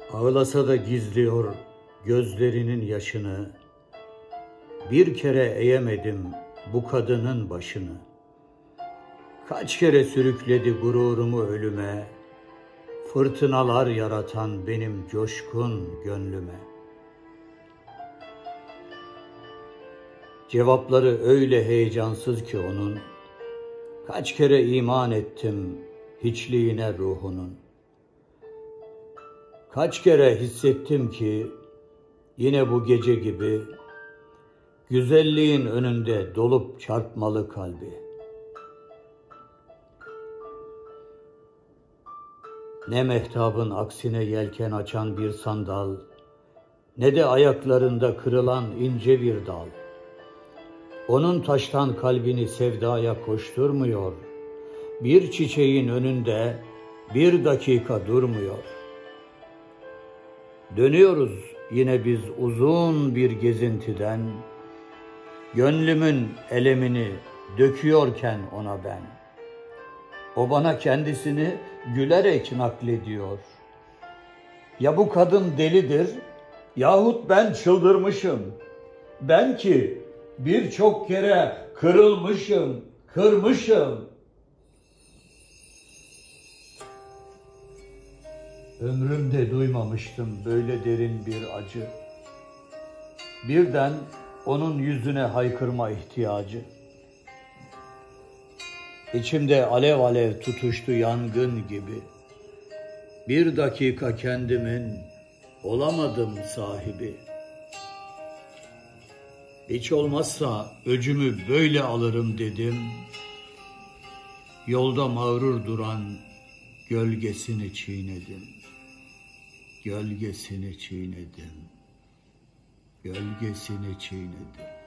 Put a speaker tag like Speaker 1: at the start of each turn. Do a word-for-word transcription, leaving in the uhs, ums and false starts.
Speaker 1: Ağlasa da gizliyor gözlerinin yaşını. Bir kere eğemedim bu kadının başını. Kaç kere sürükledi gururumu ölüme, fırtınalar yaratan benim coşkun gönlüme. Cevapları öyle heyecansız ki onun, kaç kere iman ettim hiçliğine ruhunun. Kaç kere hissettim ki yine bu gece gibi güzelliğin önünde dolup çarpmalı kalbi. Ne mehtabın aksine yelken açan bir sandal, ne de ayaklarında kırılan ince bir dal. Onun taştan kalbini sevdaya koşturmuyor, bir çiçeğin önünde bir dakika durmuyor. Dönüyoruz yine biz uzun bir gezintiden, gönlümün elemini döküyorken ona ben. O bana kendisini gülerek naklediyor. Ya bu kadın delidir, yahut ben çıldırmışım. Ben ki birçok kere kırılmışım, kırmışım. Ömrümde duymamıştım böyle derin bir acı. Birden onun yüzüne haykırma ihtiyacı. İçimde alev alev tutuştu yangın gibi. Bir dakika kendimin olamadım sahibi. Hiç olmazsa öcümü böyle alırım dedim. Yolda mağrur duran gölgesini çiğnedim. Gölgesini çiğnedim. Gölgesini çiğnedim.